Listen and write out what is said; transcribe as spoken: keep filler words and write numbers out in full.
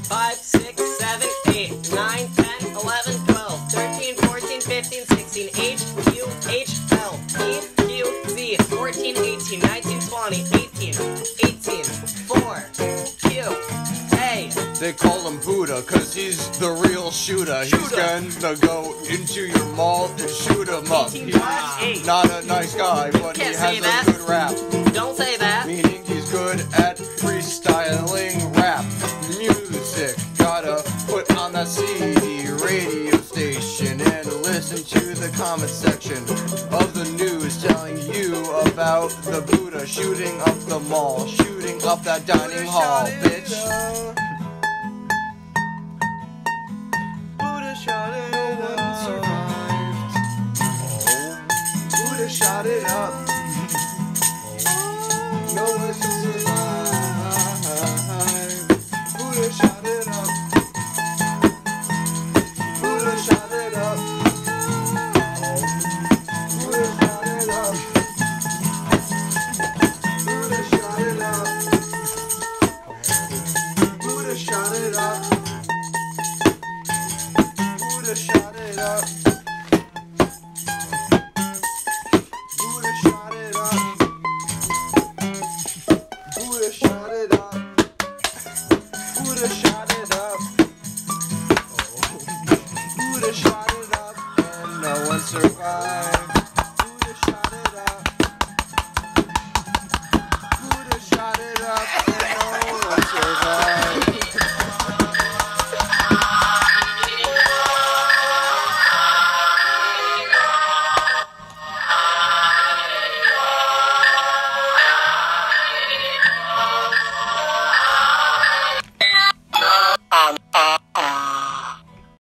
five, six, seven, eight, nine, ten, eleven, twelve, thirteen, fourteen, fifteen, sixteen, H, Q, H, L, P, Q, Z, fourteen, eighteen, nineteen, twenty, eighteen, eighteen, four, Q, A. They call him Buddha, cause he's the real shooter. He's gonna go into your mall and shoot him up. He's not a nice guy, but he has a good rap. Don't say that. Meaning he's good at freestyling rap music. Gotta put on that C D radio station and listen to the comment section of the news telling you about the Buddha shooting up the mall, shooting up that dining hall, bitch. Buddha shot it up. No one survived. Buddha shot it up. No one survived. Buddha shot it up. Buddha shot it up. Buddha shot it up. Buddha shot it up. Buddha shot it up. Buddha shot it up. Buddha shot it up. Buddha shot it up. Buddha shot it up. Buddha shot it up. And no one survived.